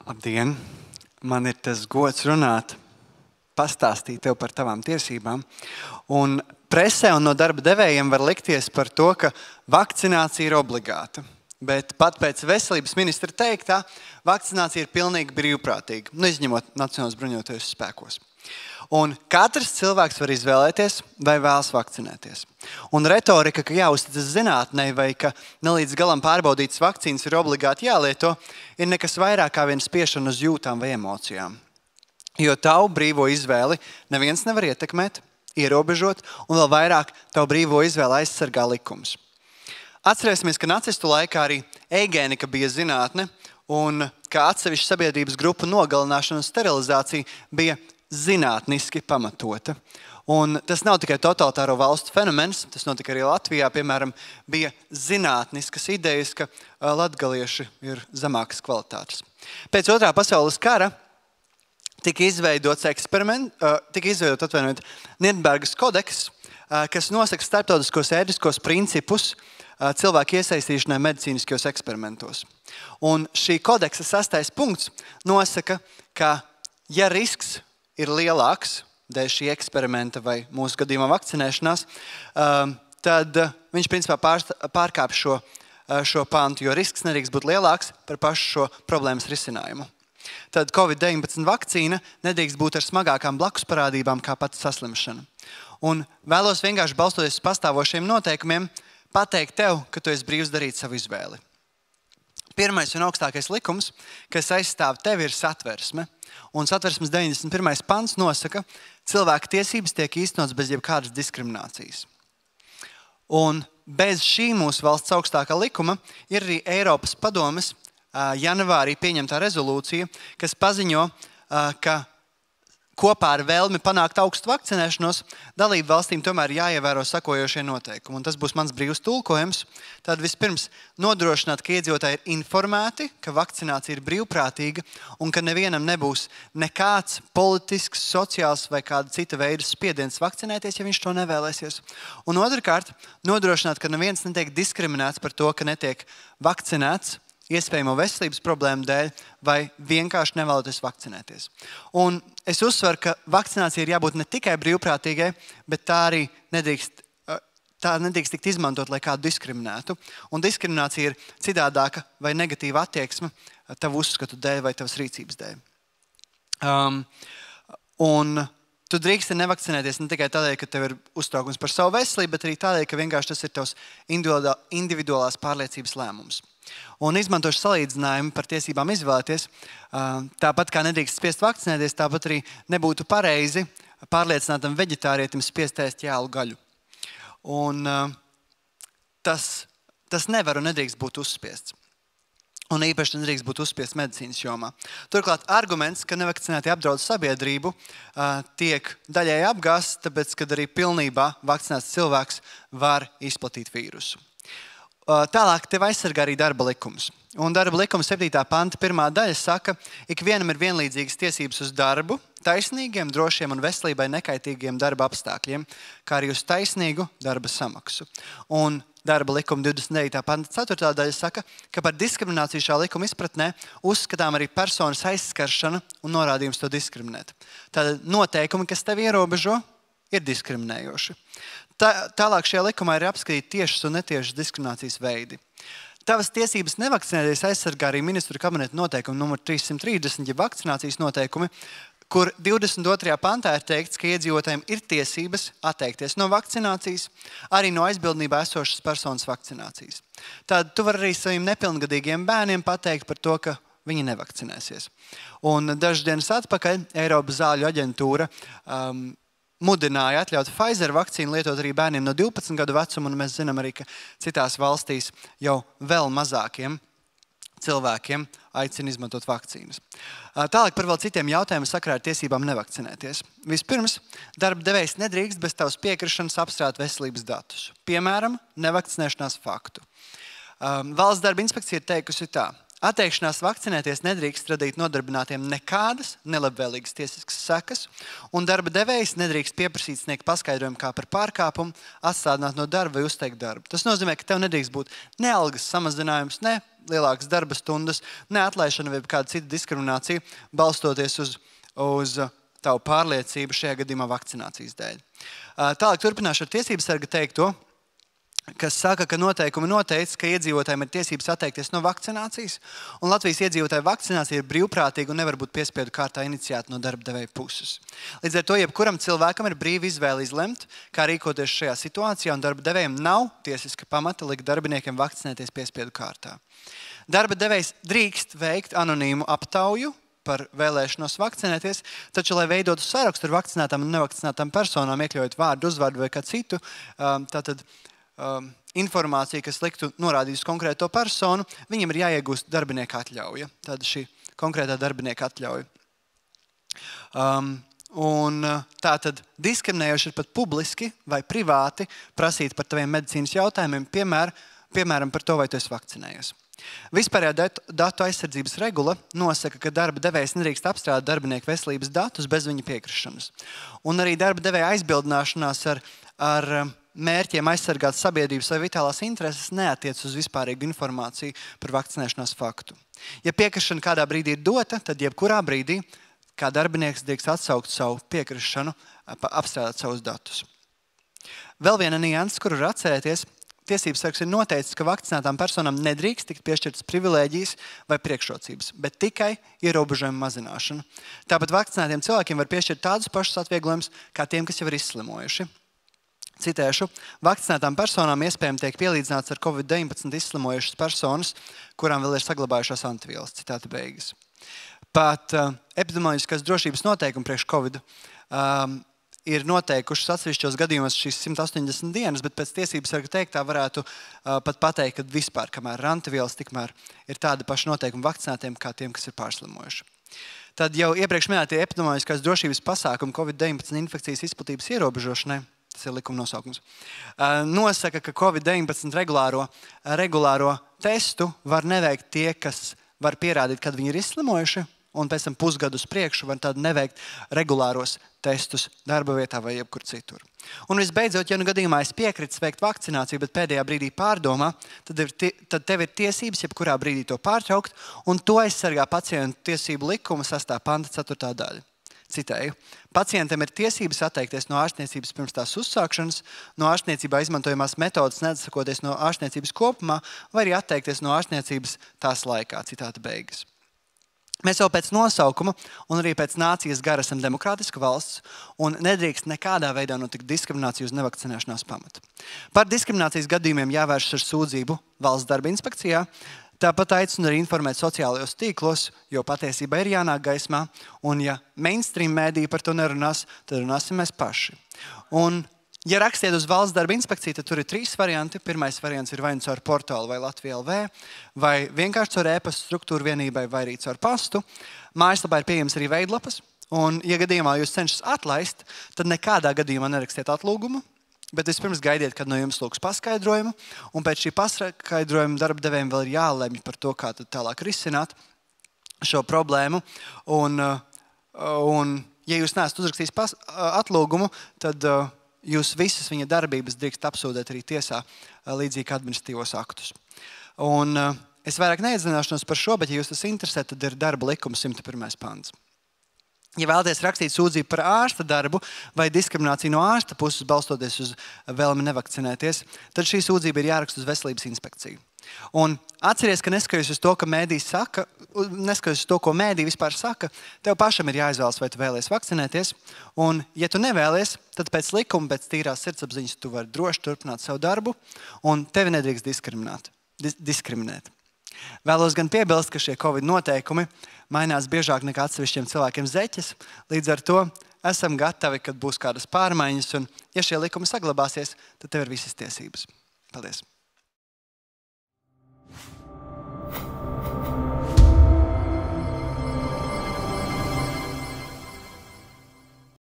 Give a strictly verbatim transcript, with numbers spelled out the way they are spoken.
Labdien! Man ir tas gods runāt, pastāstīt tev par tavām tiesībām. Un presē un no darba devējiem var likties par to, ka vakcinācija ir obligāta. Bet pat pēc veselības ministra teiktā, vakcinācija ir pilnīgi brīvprātīga, nu, izņemot Nacionālos bruņotajos spēkos. Un katrs cilvēks var izvēlēties, vai vēlas vakcinēties. Un retorika, ka jāuzticas zinātnei vai ka nelīdz galam pārbaudītas vakcīnas ir obligāti jālieto, ir nekas vairāk kā viena spiešana uz jūtām vai emocijām. Jo tavu brīvo izvēli neviens nevar ietekmēt, ierobežot, un vēl vairāk tavu brīvo izvēli aizsargā likums. Atcerēsimies, ka nacistu laikā arī eigēnika bija zinātne, un ka atsevišķu sabiedrības grupu nogalināšana un sterilizācija bija zinātniski pamatota. Un tas nav tikai totalitāro valstu fenomens, tas notika arī Latvijā, piemēram, bija zinātniskas idejas, ka latgalieši ir zemākas kvalitātes. Pēc otrā pasaules kara tika izveidots eksperiment, tika izveidot atvainojot Nirnbergas kodeks, kas nosaka starptautiskos ētiskos principus cilvēku iesaistīšanai medicīniskajos eksperimentos. Un šī kodeksa sastais punkts nosaka, ka ja risks ir lielāks dēļ šī eksperimenta vai mūsu gadījumā vakcinēšanās, tad viņš principā pārkāp šo, šo pantu, jo risks nedrīkst būt lielāks par pašu šo problēmas risinājumu. Tad covid deviņpadsmit vakcīna nedrīkst būt ar smagākām blakus parādībām kā pati saslimšana. Un vēlos vienkārši balstoties uz pastāvošiem noteikumiem pateikt tev, ka tu esi brīvs darīt savu izvēli. Pirmais un augstākais likums, kas aizstāv tevi, ir satversme. Un satversmes deviņdesmit pirmais pants nosaka, cilvēka tiesības tiek īstenotas bez jebkādas diskriminācijas. Un bez šī mūsu valsts augstākā likuma ir arī Eiropas padomes janvārī pieņemtā rezolūcija, kas paziņo, ka kopā ar vēlmi panākt augstu vakcinēšanos, dalību valstīm tomēr jāievēro sakojošie noteikumi. Un tas būs mans brīvs tulkojums. Tad vispirms nodrošināt, ka iedzīvotāji ir informēti, ka vakcinācija ir brīvprātīga un ka nevienam nebūs nekāds politisks, sociāls vai kāda cita veida spiediens vakcinēties, ja viņš to nevēlēsies. Un otrkārt, nodrošināt, ka neviens netiek diskriminēts par to, ka netiek vakcinēts iespējamo veselības problēmu dēļ vai vienkārši nevēloties vakcinēties. Un es uzsveru, ka vakcinācija ir jābūt ne tikai brīvprātīgai, bet tā arī nedrīkst, tā nedrīkst tikt izmantot, lai kādu diskriminētu. Un diskriminācija ir citādāka vai negatīva attieksme tavu uzskatu dēļ vai tavas rīcības dēļ. Um, un tu drīksti nevakcinēties ne tikai tādēļ, ka tev ir uztraukums par savu veselību, bet arī tādēļ, ka vienkārši tas ir tavs individuālās pārliecības lēmums. Un izmantošu salīdzinājumu par tiesībām izvēlēties, tāpat kā nedrīkst spiest vakcinēties, tāpat arī nebūtu pareizi pārliecinātam veģetārietim spiest ēst jēlu gaļu. Un tas, tas nevar un nedrīkst būt uzspiests. Un īpaši nedrīkst būt uzspiests medicīnas jomā. Turklāt arguments, ka nevakcinēti apdraud sabiedrību, tiek daļai apgāsts, tāpēc, kad arī pilnībā vakcinēts cilvēks var izplatīt vīrusu. Tālāk tev aizsargā arī darba likums. Un darba likuma septītā panta pirmā daļa saka, ikvienam ir vienlīdzīgas tiesības uz darbu, taisnīgiem, drošiem un veselībai nekaitīgiem darba apstākļiem, kā arī uz taisnīgu darba samaksu. Un darba likuma divdesmit devītā panta ceturtā daļa saka, ka par diskrimināciju šā likuma izpratnē uzskatām arī personas aizskaršana un norādījums to diskriminēt. Tātad noteikumi, kas tevi ierobežo, ir diskriminējoši. Tā, tālāk šajā likumā ir apskatīti tiešas un netiešas diskriminācijas veidi. Tavas tiesības nevakcinēties aizsargā arī ministru kabineta noteikumi numur trīssimt trīsdesmit, ja vakcinācijas noteikumi, kur divdesmit otrajā pantā ir teikts, ka iedzīvotājiem ir tiesības atteikties no vakcinācijas, arī no aizbildnībā esošas personas vakcinācijas. Tad tu vari arī saviem nepilngadīgiem bērniem pateikt par to, ka viņi nevakcinēsies. Un dažas dienas atpakaļ Eiropas zāļu aģentūra um, mudināja atļaut Pfizer vakcīnu lietot arī bērniem no divpadsmit gadu vecuma, un mēs zinām arī, ka citās valstīs jau vēl mazākiem cilvēkiem aicina izmantot vakcīnas. Tālāk par vēl citiem jautājumiem sakarā ar tiesībām nevakcinēties. Vispirms, darba devējs nedrīkst bez tavas piekrišanas apstrādāt veselības datus. Piemēram, nevakcinēšanās faktu. Valsts darba inspekcija ir teikusi tā. Atteikšanās vakcinēties nedrīkst radīt nodarbinātiem nekādas nelabvēlīgas tiesiskas sekas, un darba devējs nedrīkst pieprasīt sniegt paskaidrojumu kā par pārkāpumu, atstādināt no darba vai uzteikt darbu. Tas nozīmē, ka tev nedrīkst būt ne algas samazinājums, ne lielākas darba stundas, ne atlaišana vai kāda cita diskriminācija, balstoties uz, uz tavu pārliecību šajā gadījumā vakcinācijas dēļ. Tālāk turpināšu ar tiesības sarga teikto, kas saka, ka noteikumi noteica, ka iedzīvotājiem ir tiesības atteikties no vakcinācijas, un Latvijas iedzīvotāju vakcinācija ir brīvprātīga un nevar būt piespiedu kārtā iniciēta no darba devēja puses. Līdz ar to jebkuram cilvēkam ir brīva izvēle izlemt, kā rīkoties šajā situācijā, un darba devējiem nav tiesiska pamata likt darbiniekiem vakcinēties piespiedu kārtā. Darba devējs drīkst veikt anonīmu aptauju par vēlēšanos vakcinēties, taču, lai veidotu sarakstu ar vakcinētām un nevakcinētām personām, iekļaujot vārdu, uzvārdu vai kā citu, tātad Um, informācija, kas liktu norādīt uz konkrēto personu, viņam ir jāiegūst darbinieka atļauja. Tāda šī konkrētā darbinieka atļauja. Um, un tā tad diskriminējoši ir pat publiski vai privāti prasīt par taviem medicīnas jautājumiem, piemēr, piemēram par to, vai tu esi vakcinējies. Vispārējā datu aizsardzības regula nosaka, ka darba devējs nedrīkst apstrādāt darbinieku veselības datus bez viņa piekrišanas. Un arī darba devēja aizbildināšanās ar, ar mērķiem aizsargāt sabiedrības vai vitālās intereses neatiec uz vispārīgu informāciju par vakcinēšanās faktu. Ja piekrišana kādā brīdī ir dota, tad jebkurā brīdī kā darbinieks drīkst atsaukt savu piekrišanu, apstrādāt savus datus. Vēl viena nianses, kuru var atcerēties, tiesības sargs ir noteicis, ka vakcinētām personām nedrīkst tikt piešķirtas privilēģijas vai priekšrocības, bet tikai ierobežojumu mazināšana. Tāpat vakcinētiem cilvēkiem var piešķirt tādus pašus atvieglojumus, kā tiem, kas jau ir izslimojuši. Citēšu, vakcinētām personām iespējami tiek pielīdzināts ar covid deviņpadsmit izslimojušas personas, kurām vēl ir saglabājušās antivielas. Citāta beigas. Pat uh, epidemioloģiskās drošības noteikumi priekš Covid um, ir noteikušas atsevišķos gadījumos šīs simt astoņdesmit dienas, bet pēc tiesības sarga teiktā varētu uh, pat pateikt, ka vispār, kamēr ir antivielas, tikmēr ir tādi paši noteikumi vakcinētiem kā tiem, kas ir pārslimojuši. Tad jau iepriekš minētie epidemioloģiskās drošības pasākumi covid deviņpadsmit infekcijas izplatības ierobežošanai, tas ir likuma nosaukums, nosaka, ka covid deviņpadsmit regulāro, regulāro testu var neveikt tie, kas var pierādīt, kad viņi ir izslimojuši, un pēc tam pusgadu uz priekšu var tādu neveikt regulāros testus darba vietā vai jebkur citur. Un visbeidzot, ja nu gadījumā es piekrits veikt vakcināciju, bet pēdējā brīdī pārdomā, tad, ir, tad tev ir tiesības jebkurā brīdī to pārtraukt, un to aizsargā pacientu tiesību likuma sastā panta ceturtā daļa. Citēju, pacientam ir tiesības atteikties no ārstniecības pirms tās uzsākšanas, no ārstniecībā izmantojamās metodas neatsakoties no ārstniecības kopumā, vai arī atteikties no ārstniecības tās laikā, citāta beigas. Mēs jau pēc nosaukuma un arī pēc nācijas gara esam demokrātiska valsts un nedrīkst nekādā veidā notikt diskriminācija uz nevakcinēšanās pamata. Par diskriminācijas gadījumiem jāvēršas ar sūdzību Valsts darba inspekcijā. Tāpat aicinu arī informēt sociālajos tīklos, jo patiesība ir jānāk gaismā, un ja mainstream mēdī par to nerunās, tad runāsim mēs paši. Un, ja rakstiet uz Valsts darba inspekciju, tad tur ir trīs varianti. Pirmais variants ir vai nu caur portālu vai Latvija L V, vai vienkārši caur e-pasta struktūru vienībai, vai arī caur pastu. Mājaslapā ir pieejams arī veidlapas, un, ja gadījumā jūs cenšas atlaist, tad nekādā gadījumā nerakstiet atlūgumu. Bet vispirms gaidiet, kad no jums lūgs paskaidrojumu, un pēc šī paskaidrojuma darba devējiem vēl ir jālemj par to, kā tad tālāk risināt šo problēmu. Un, un ja jūs neesat uzrakstījis atlūgumu, tad jūs visas viņa darbības drīkst apsūdēt arī tiesā līdzīgi administratīvos aktus. Un es vairāk neiedzināšanos par šo, bet ja jūs tas interesē, tad ir darba likums simt pirmais pants. Ja vēlaties rakstīt sūdzību par ārsta darbu vai diskrimināciju no ārsta puses balstoties uz vēlmi nevakcinēties, tad šī sūdzība ir jāraksta uz veselības inspekciju. Un atceries, ka neskatoties uz to, ka mēdī saka, neskatoties uz to, ko mēdī vispār saka, tev pašam ir jāizvēlas, vai tu vēlies vakcinēties. Un, ja tu nevēlies, tad pēc likuma, pēc tīrās sirdsapziņas tu vari droši turpināt savu darbu, un tevi nedrīkst diskriminēt. Dis diskriminēt. Vēlos gan piebilst, ka šie Covid noteikumi mainās biežāk nekā atsevišķiem cilvēkiem zeķes. Līdz ar to esam gatavi, kad būs kādas pārmaiņas, un ja šie likumi saglabāsies, tad tev ir visas tiesības. Paldies!